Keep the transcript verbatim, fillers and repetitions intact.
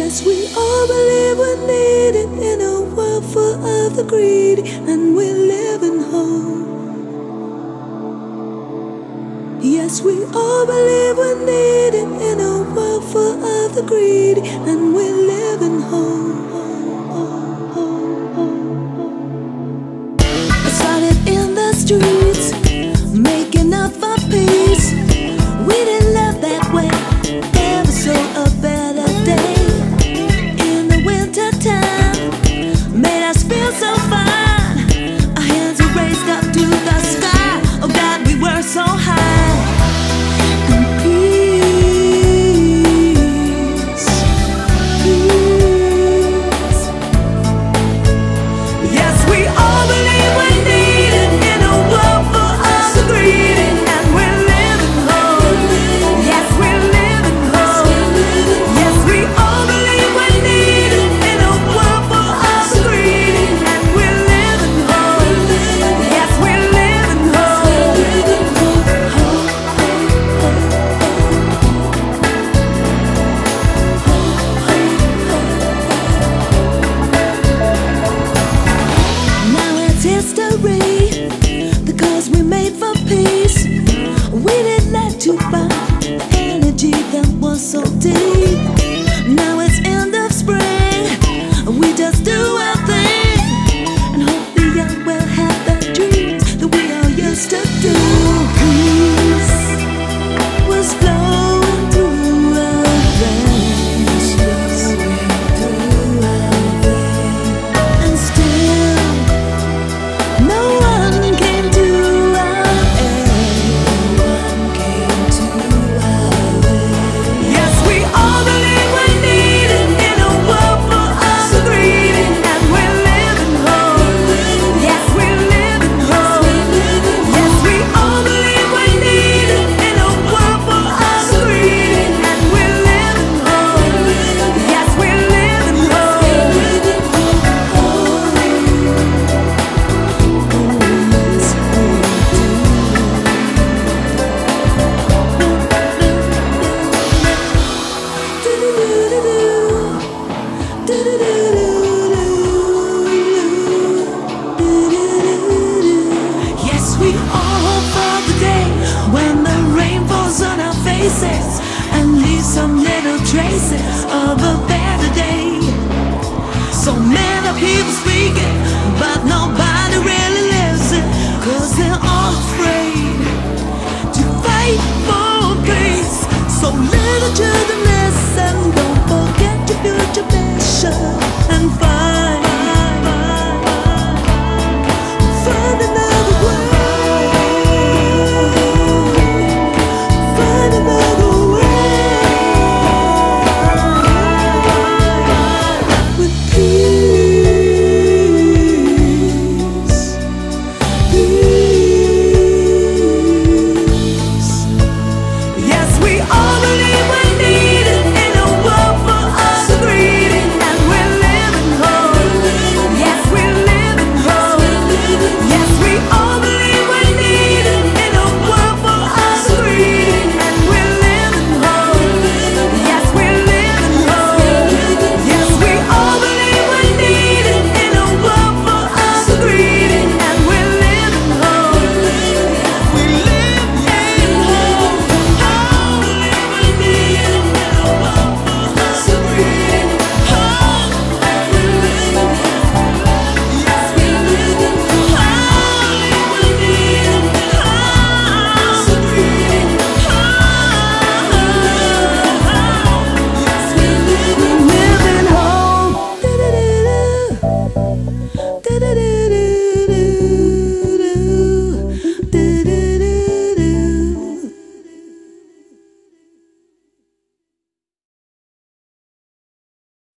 Yes, we all believe we're needed in a world full of the greedy, and we're living home. Yes, we all believe we're needed in a world full of the greedy, and we're living home. I started in the streets, making up for peace. We didn't live that way, never saw a better day. In the winter time, made us feel so fine. Our hands were raised up to the sky. Oh God, we were so high. And peace, peace. Yes, we all believe we need it in a world full of the greedy, and we're living home. Yes, we're living home. Yes, we all believe we need it in a world full of the greedy, and we're living home. Yes, we're living home. Now it's history, because we made for peace. We didn't let you find the energy that was so deep. Now it's end of spring, we just do our thing, and hope the young will have the dreams that we all used to do. Peace was flowing through our veins, and still no one came to our aid. Yes, we all believe we need it in a world full of the greedy, and we're living home. Yes, we're living home. Yes, we all believe we need it in a world full of the greedy, and we're living home. Yes, we're living home. Yes, we all hope for the day when the rain falls on our faces and leaves some little traces of a better day. So many people speaking, but nobody really lives it, 'cause they're all afraid to fight for peace. So little